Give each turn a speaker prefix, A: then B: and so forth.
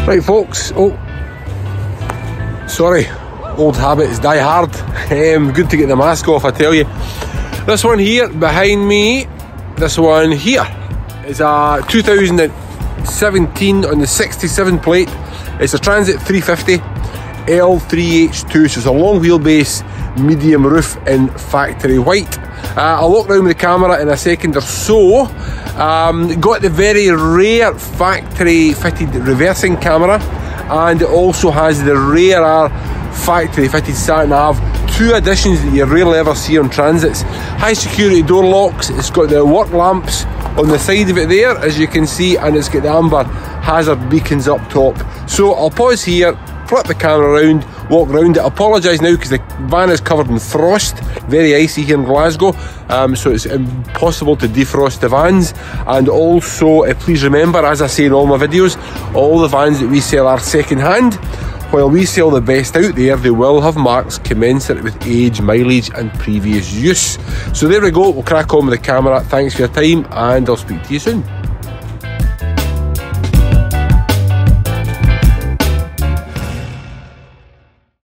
A: Right folks, sorry, old habits die hard. Good to get the mask off, I tell you. This one here behind me, this one here is a 2017 on the 67 plate. It's a Transit 350 L3H2, so it's a long wheelbase medium roof in factory white. I'll walk around with the camera in a second or so. Got the very rare factory fitted reversing camera, and it also has the rare factory fitted sat nav. Two additions that you rarely ever see on Transits. High security door locks. It's got the work lamps on the side of it there, as you can see, and it's got the amber hazard beacons up top. So I'll pause here, flip the camera around, walk around it. I apologise now because the van is covered in frost, very icy here in Glasgow, so it's impossible to defrost the vans. And also, please remember, as I say in all my videos, all the vans that we sell are second hand. While we sell the best out there, they will have marks commensurate with age, mileage and previous use. So there we go, we'll crack on with the camera. Thanks for your time and I'll speak to you soon.